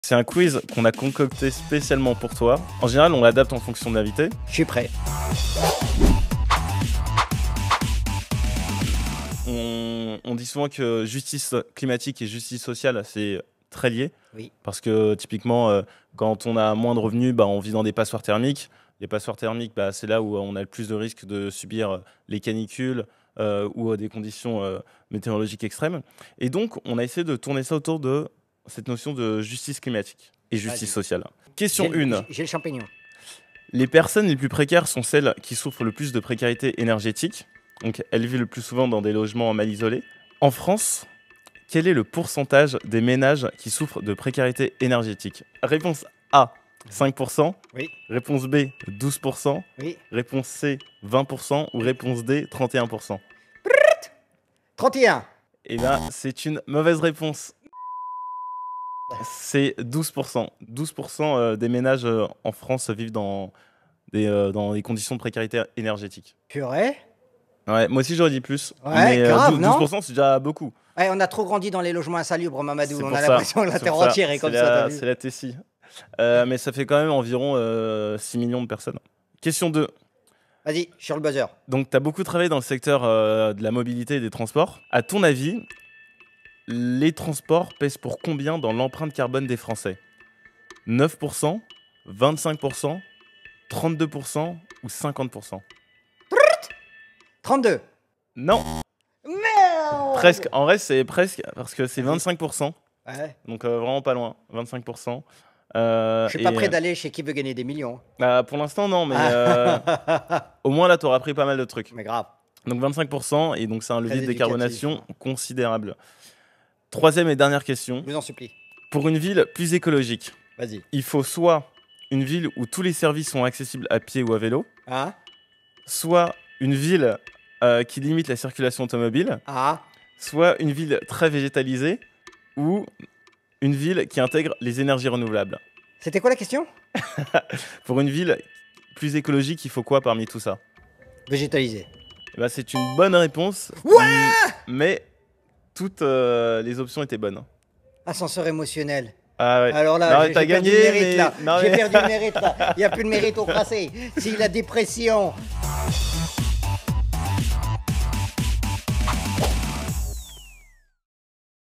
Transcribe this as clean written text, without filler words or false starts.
C'est un quiz qu'on a concocté spécialement pour toi. En général, on l'adapte en fonction de l'invité. Je suis prêt. On dit souvent que justice climatique et justice sociale, c'est très lié. Oui. Parce que typiquement, quand on a moins de revenus, on vit dans des passoires thermiques. Les passoires thermiques, c'est là où on a le plus de risques de subir les canicules ou des conditions météorologiques extrêmes. Et donc, on a essayé de tourner ça autour de cette notion de justice climatique et justice sociale. Question 1. J'ai le champignon. Les personnes les plus précaires sont celles qui souffrent le plus de précarité énergétique. Donc, elles vivent le plus souvent dans des logements mal isolés. En France, quel est le pourcentage des ménages qui souffrent de précarité énergétique? Réponse A, 5%. Oui. Réponse B, 12%. Oui. Réponse C, 20%. Ou réponse D, 31%. 31. Eh bien, c'est une mauvaise réponse. C'est 12%. 12% des ménages en France vivent dans des conditions de précarité énergétique. Purée. Ouais, moi aussi j'aurais dit plus. Ouais, mais grave, 12% c'est déjà beaucoup. Ouais, on a trop grandi dans les logements insalubres, Mamadou. C'est On pour a ça. l'impression que la C'est terre pour ça. entière est comme C'est ça. la- t'as vu C'est la Tessie. Mais ça fait quand même environ 6 millions de personnes. Question 2. Vas-y, sur le buzzer. Donc, tu as beaucoup travaillé dans le secteur de la mobilité et des transports. À ton avis, les transports pèsent pour combien dans l'empreinte carbone des Français? 9%, 25%, 32% ou 50%? 32. Non, Merde. presque. En vrai, c'est presque parce que c'est 25%. Ouais. Donc, vraiment pas loin. 25%. Je suis pas prêt d'aller chez qui veut gagner des millions. Pour l'instant, non, mais au moins là, tu auras appris pas mal de trucs. Mais grave. Donc 25%, et donc c'est un levier Très de décarbonation éducatif. considérable. Troisième et dernière question. Je vous en supplie. Pour une ville plus écologique, Vas-y. il faut soit une ville où tous les services sont accessibles à pied ou à vélo, Hein? soit une ville qui limite la circulation automobile, Ah. soit une ville très végétalisée, ou une ville qui intègre les énergies renouvelables. C'était quoi la question? Pour une ville plus écologique, il faut quoi parmi tout ça? Végétalisé. C'est une bonne réponse, Ouais. mais toutes les options étaient bonnes. Ascenseur émotionnel. Ah ouais. Alors Non, là, mais t'as j'ai perdu gagné, le mérite mais- là. non, J'ai mais- perdu le mérite là. Il n'y a plus de mérite au tracé. C'est la dépression.